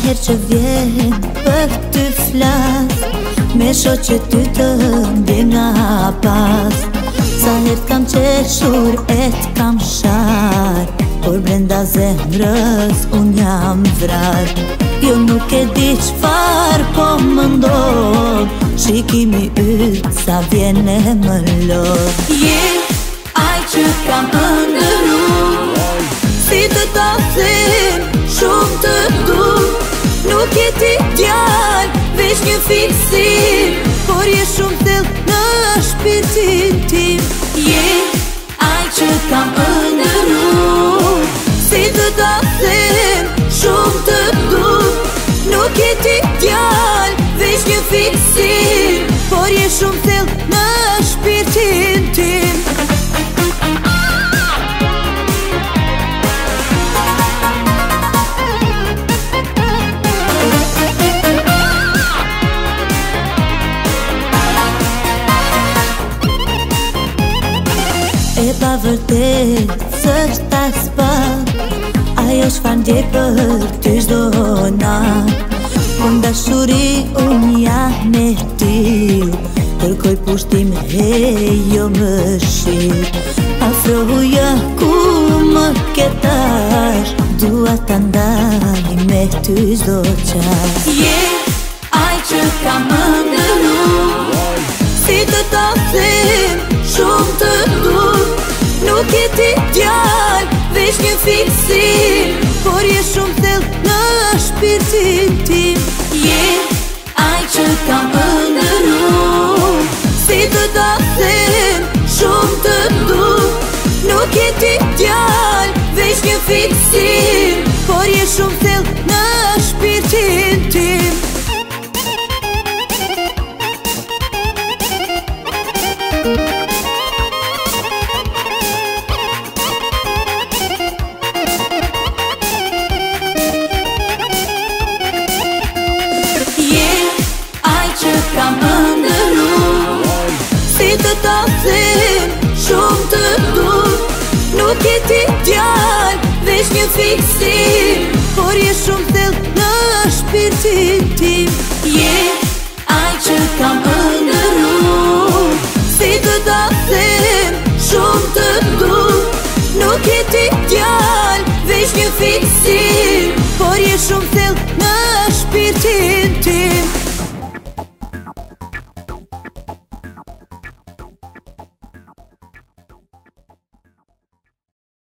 her që vjen për ty flas, me shoqe ty të mbjen nga pas. Sa her t'kam qeshur e t'kam shar, por brenda zemrës unë jam vrar. Jo nuk e di qfar po më ndodh, shikimi yt sa vjen e më lodh. Je aj që kam ëndërru, si të ta them, shumë të du. Nuk je ti djal, veç një fiksim, por je shumë thellë në shpirtin tim. Je aj që kam ëndërru, si të ta them, shumë të du. Nuk je ti djal, veç një fiksim, por je shumë thellë në shpirtin tim. E pa vërtet s'është as pak, ajo çfarë ndjej për ty çdo natë. Po dashuri unë jam me ty, kërkoj pushtim e jo më shit. Afroja ku më ke tash, dua ta ndaj me ty çdo qas. Je aj që kam ëndërru, si të ta them, shumë të du. Nuk je ti djal, veç një fiksim, por je shumë thellë në shpirtin tim. Je aj që kam ëndërru, si të ta them, shumë të du. Nuk je ti djal, veç një fiksim, por je shumë thellë në shpirtin tim. Kam ëndërru, si të ta them, shumë të du. Nuk je ti djal, veç një fiksim, por je shumë thellë në shpirtin tim. Je aj që kam ëndërru, si të ta them, shumë të du. Nuk je ti djal,